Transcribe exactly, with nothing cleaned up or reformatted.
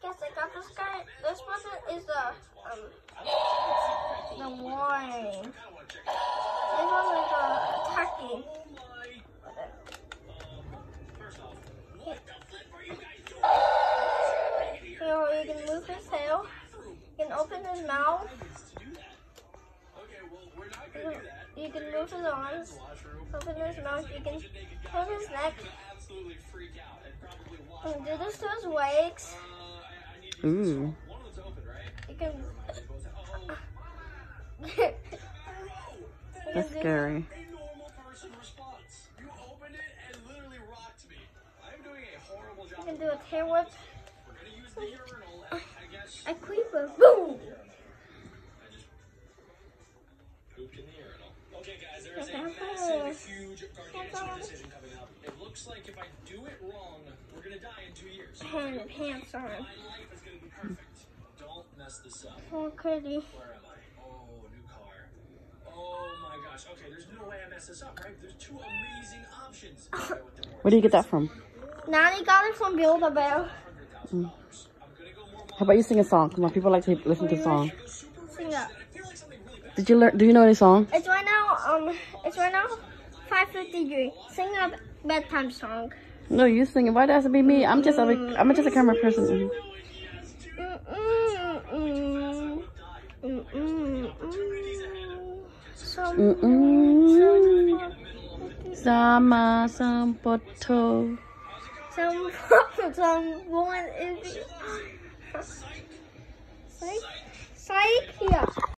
guess I got this guy. This person is the um the warning. This one is the attacking. Here you can move his tail. You can open his mouth. You can move his arms. Open his mouth. You can hold his neck. And do this to his legs. Ooh. You can. That's scary. You can do a tail whip. A creeper. Boom! Okay, guys, there is a massive, huge gargantuan decision coming up. It looks like if I do it wrong, we're gonna die in two years. Hand and pants on. My life is gonna be perfect. Don't mess this up. Oh, pretty. Where am I? Oh, new car. Oh my gosh. Okay, there's no way I mess this up, right? There's two amazing options. Where do you get that from? Nani got it from Build-A-Bear. Mm. How about you sing a song? Come on, people like to listen to songs. Sing it. Did you learn? Do you know any song? It's right now. Um, it's right now. five fifty-three. Sing a bedtime song. No, you sing it. Why does it have to be me? I'm just a, I'm just a camera person. Mm mm mm mm mm Mm mm. Sama sampoto. Some someone is. Psych. Psych. Yeah.